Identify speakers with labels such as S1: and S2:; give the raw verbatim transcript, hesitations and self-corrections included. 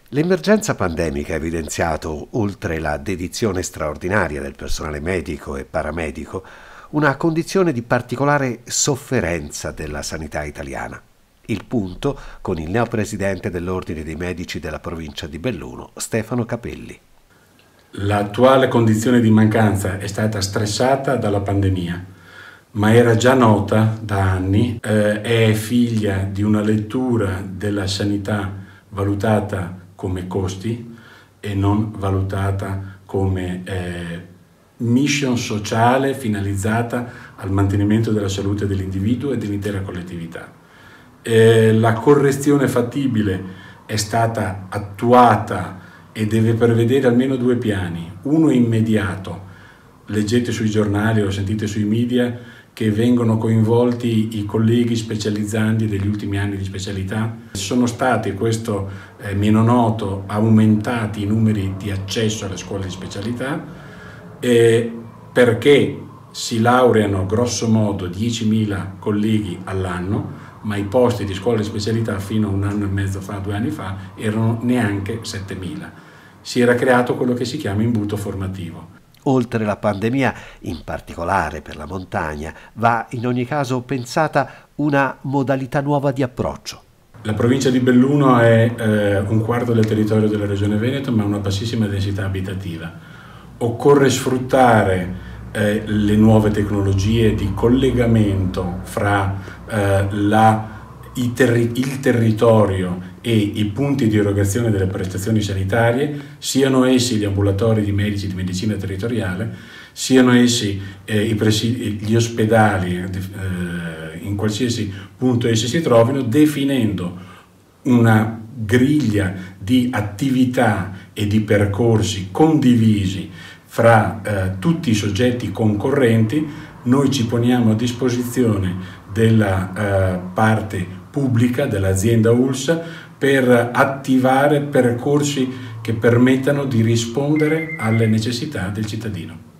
S1: L'emergenza pandemica ha evidenziato, oltre la dedizione straordinaria del personale medico e paramedico, una condizione di particolare sofferenza della sanità italiana. Il punto con il neopresidente dell'Ordine dei Medici della provincia di Belluno, Stefano Capelli.
S2: L'attuale condizione di mancanza è stata stressata dalla pandemia, ma era già nota da anni, eh, è figlia di una lettura della sanità valutata come costi e non valutata come eh, mission sociale finalizzata al mantenimento della salute dell'individuo e dell'intera collettività. Eh, la correzione fattibile è stata attuata e deve prevedere almeno due piani, uno immediato, leggete sui giornali o sentite sui media che vengono coinvolti i colleghi specializzandi degli ultimi anni di specialità. Sono stati, questo è meno noto, aumentati i numeri di accesso alle scuole di specialità eh, perché si laureano grosso modo diecimila colleghi all'anno, ma i posti di scuola di specialità fino a un anno e mezzo fa, due anni fa, erano neanche settemila. Si era creato quello che si chiama imbuto formativo.
S1: Oltre la pandemia, in particolare per la montagna, va in ogni caso pensata una modalità nuova di approccio.
S2: La provincia di Belluno è eh, un quarto del territorio della regione Veneto, ma ha una bassissima densità abitativa. Occorre sfruttare eh, le nuove tecnologie di collegamento fra eh, la, i terri- il territorio e i punti di erogazione delle prestazioni sanitarie, siano essi gli ambulatori di medici di medicina territoriale, siano essi eh, i presidi, gli ospedali, eh, in qualsiasi punto essi si trovino, definendo una griglia di attività e di percorsi condivisi fra eh, tutti i soggetti concorrenti. Noi ci poniamo a disposizione della eh, parte pubblica, dell'azienda U L S, per attivare percorsi che permettano di rispondere alle necessità del cittadino.